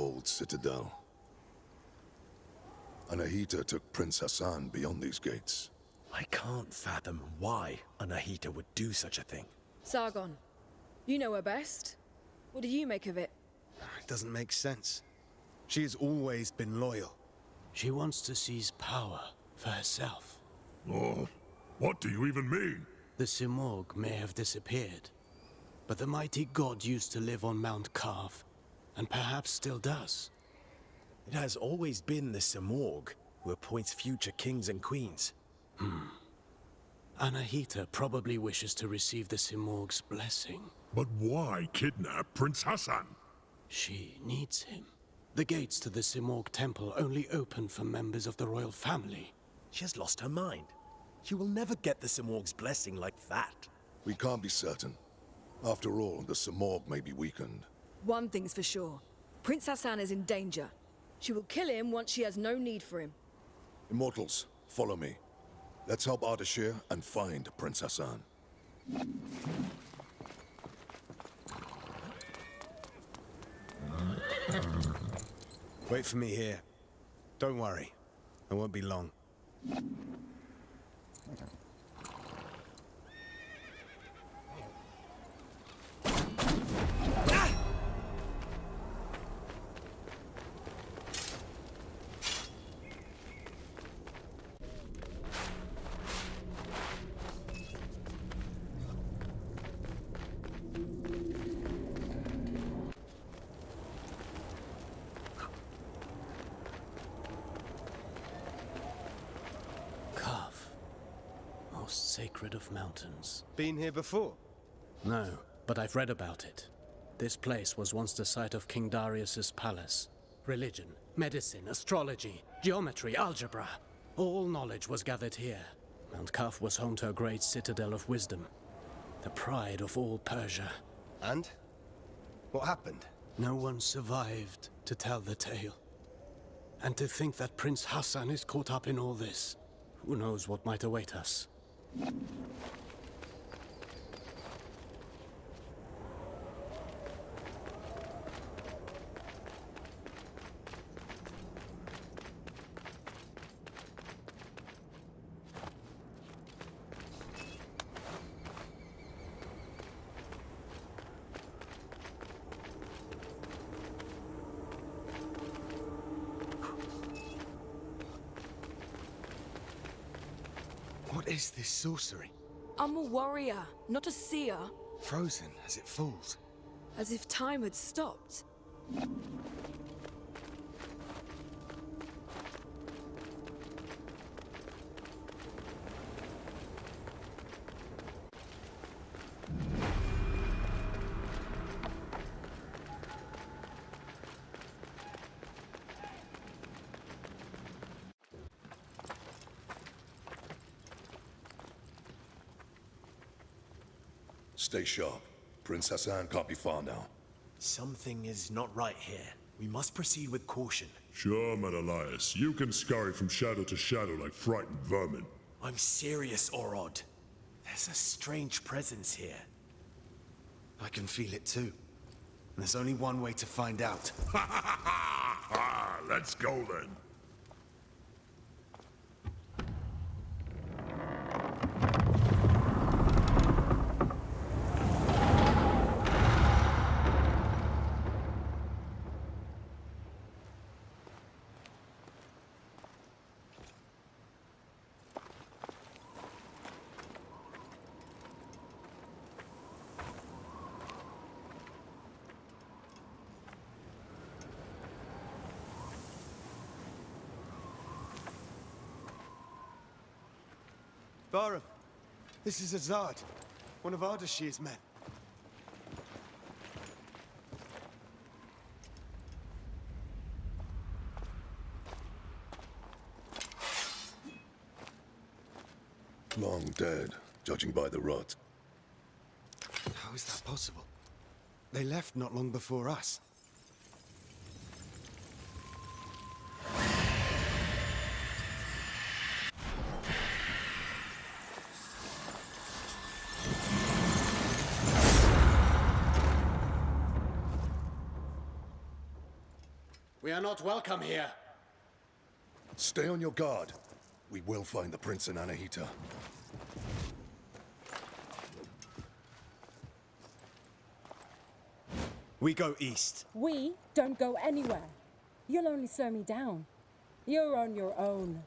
old citadel. Anahita took Prince Hassan beyond these gates. I can't fathom why Anahita would do such a thing. Sargon, you know her best. What do you make of it? It doesn't make sense. She has always been loyal. She wants to seize power for herself. Oh, what do you even mean? The Simorg may have disappeared, but the mighty god used to live on Mount Karv, and perhaps still does. It has always been the Simorg who appoints future kings and queens. Anahita probably wishes to receive the Simorg's blessing. But why kidnap Prince Hassan? She needs him. The gates to the Simorg temple only open for members of the royal family. She has lost her mind. She will never get the Simorg's blessing like that. We can't be certain. After all, the Simorg may be weakened. One thing's for sure. Prince Hassan is in danger. She will kill him once she has no need for him. Immortals, follow me. Let's help Ardashir and find Prince Hassan. Wait for me here. Don't worry. I won't be long. Sacred of mountains. Been here before? No, but I've read about it. This place was once the site of King Darius's palace. Religion, medicine, astrology, geometry, algebra. All knowledge was gathered here. Mount Karv was home to a great citadel of wisdom. The pride of all Persia. And? What happened? No one survived to tell the tale. And to think that Prince Hassan is caught up in all this. Who knows what might await us? What is this sorcery? I'm a warrior, not a seer. Frozen as it falls. As if time had stopped. Stay sharp. Prince Hassan can't be far now. Something is not right here. We must proceed with caution. Sure, Menelaus. You can scurry from shadow to shadow like frightened vermin. I'm serious, Orod. There's a strange presence here. I can feel it too. And there's only one way to find out. Let's go then. Bahram, this is Azad, one of Ardashir's men. Long dead, judging by the rot. How is that possible? They left not long before us. We are not welcome here. Stay on your guard. We will find the prince and Anahita. We go east. We don't go anywhere. You'll only slow me down. You're on your own.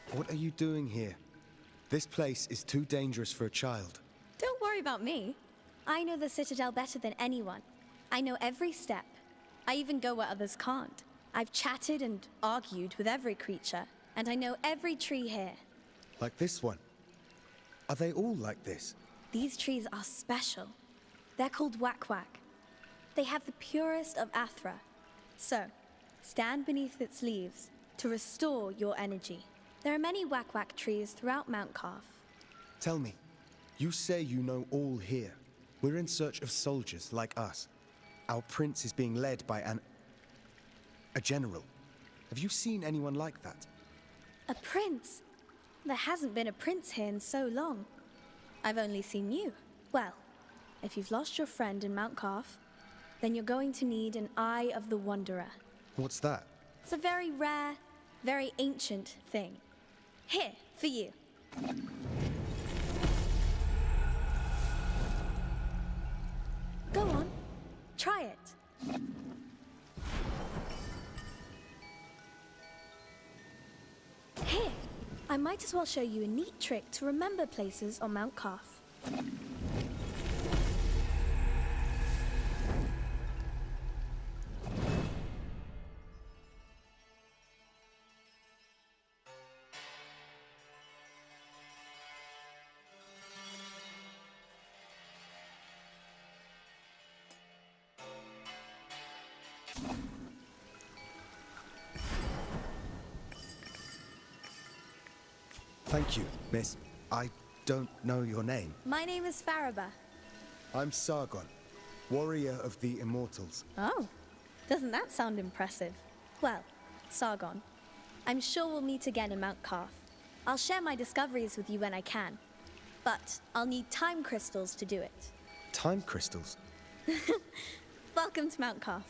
What are you doing here? This place is too dangerous for a child. Don't worry about me. I know the Citadel better than anyone. I know every step. I even go where others can't. I've chatted and argued with every creature, and I know every tree here. Like this one? Are they all like this? These trees are special. They're called Wak-Wak. They have the purest of Athra. So, stand beneath its leaves to restore your energy. There are many Wak-Wak trees throughout Mount Karth. Tell me, you say you know all here. We're in search of soldiers like us. Our prince is being led by a general. Have you seen anyone like that? A prince? There hasn't been a prince here in so long. I've only seen you. Well, if you've lost your friend in Mount Karth, then you're going to need an Eye of the Wanderer. What's that? It's a very rare, very ancient thing. Here, for you. Go on, try it. Here, I might as well show you a neat trick to remember places on Mount Karth. Thank you, miss. I don't know your name. My name is Faraba. I'm Sargon, warrior of the Immortals. Oh, doesn't that sound impressive? Well, Sargon, I'm sure we'll meet again in Mount Karth. I'll share my discoveries with you when I can, but I'll need time crystals to do it. Time crystals? Welcome to Mount Karth.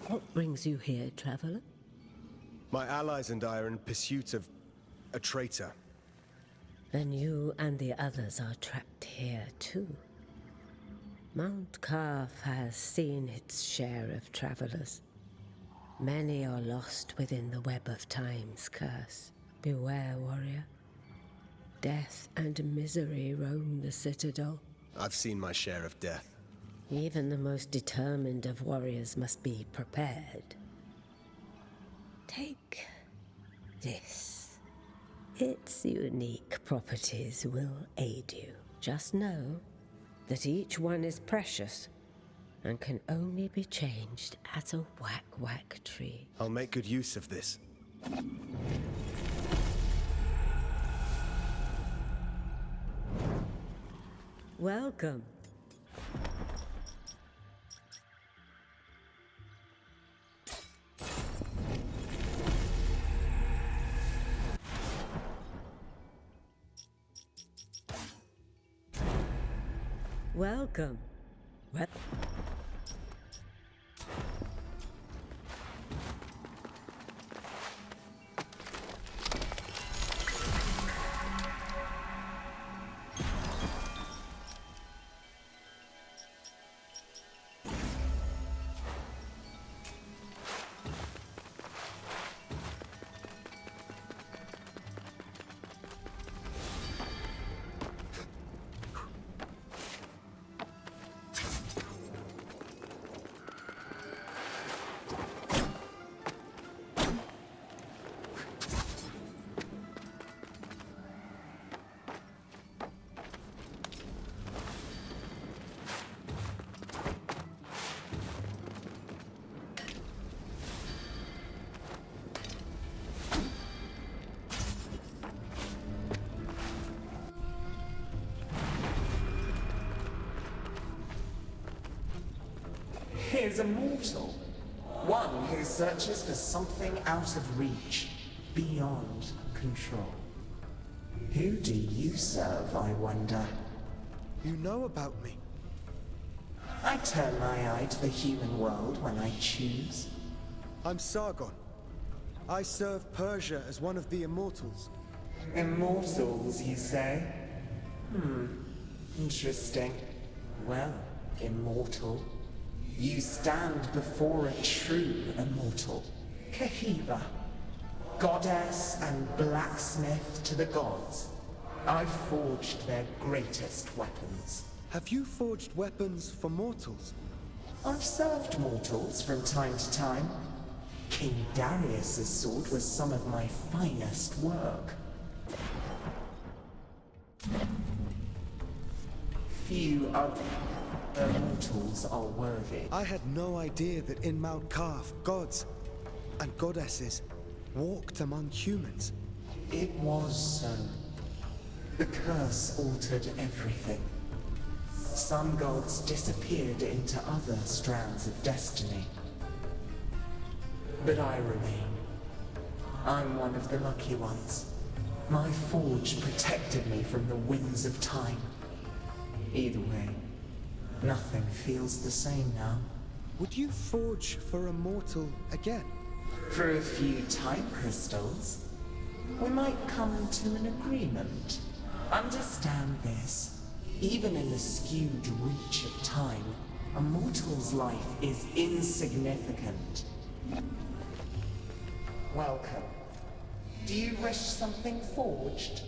What brings you here, traveler? My allies and I are in pursuit of a traitor. Then you and the others are trapped here too. Mount Carf has seen its share of travelers. Many are lost within the web of time's curse. Beware, warrior. Death and misery roam the citadel. I've seen my share of death. Even the most determined of warriors must be prepared. Take this. Its unique properties will aid you. Just know that each one is precious and can only be changed at a whack-whack tree. I'll make good use of this. Welcome. Welcome. What? Here's a mortal. One who searches for something out of reach, beyond control. Who do you serve, I wonder? You know about me. I turn my eye to the human world when I choose. I'm Sargon. I serve Persia as one of the Immortals. Immortals, you say? Interesting. Well, immortal. You stand before a true immortal. Kahiva. Goddess and blacksmith to the gods. I've forged their greatest weapons. Have you forged weapons for mortals? I've served mortals from time to time. King Darius's sword was some of my finest work. Few other mortals are worthy. I had no idea that in Mount Carf, gods and goddesses walked among humans. It was so. The curse altered everything. Some gods disappeared into other strands of destiny. But I remain. I'm one of the lucky ones. My forge protected me from the winds of time. Either way, nothing feels the same now. Would you forge for a mortal again? For a few time crystals, we might come to an agreement. Understand this. Even in the skewed reach of time, a mortal's life is insignificant. Welcome. Do you wish something forged?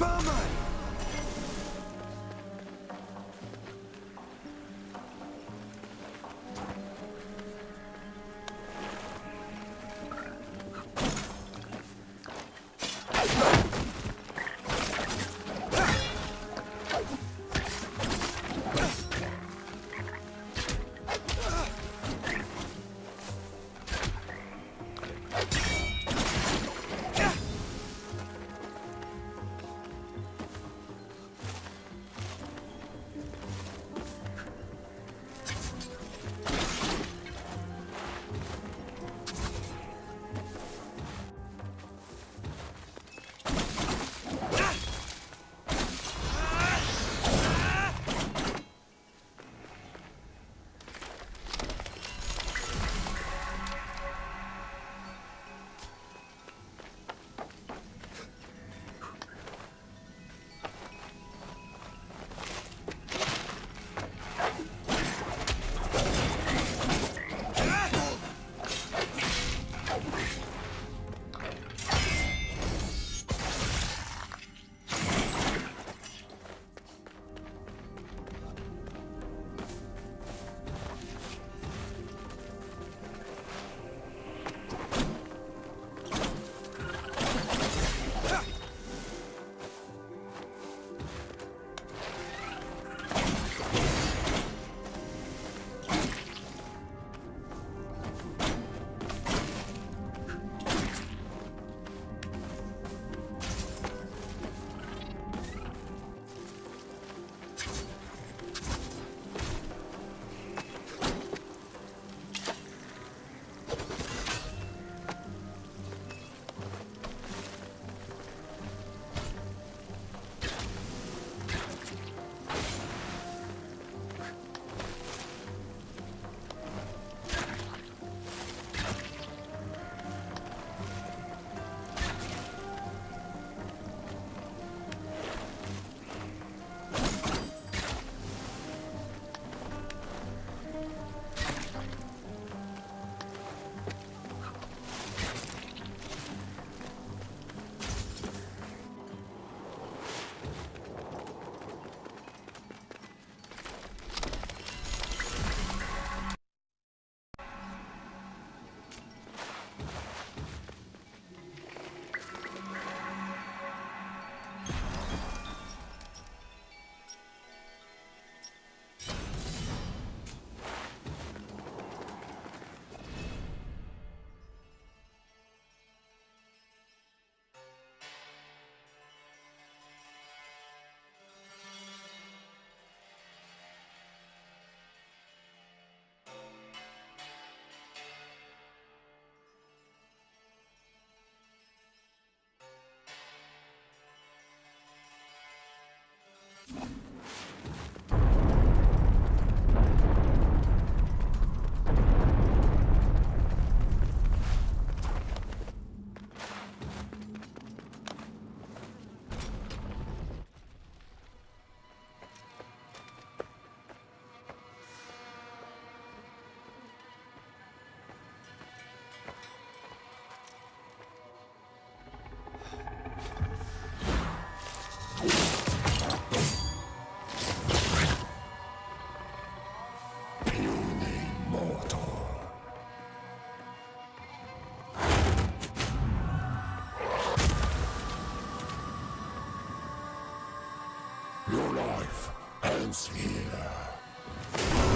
Your life ends here.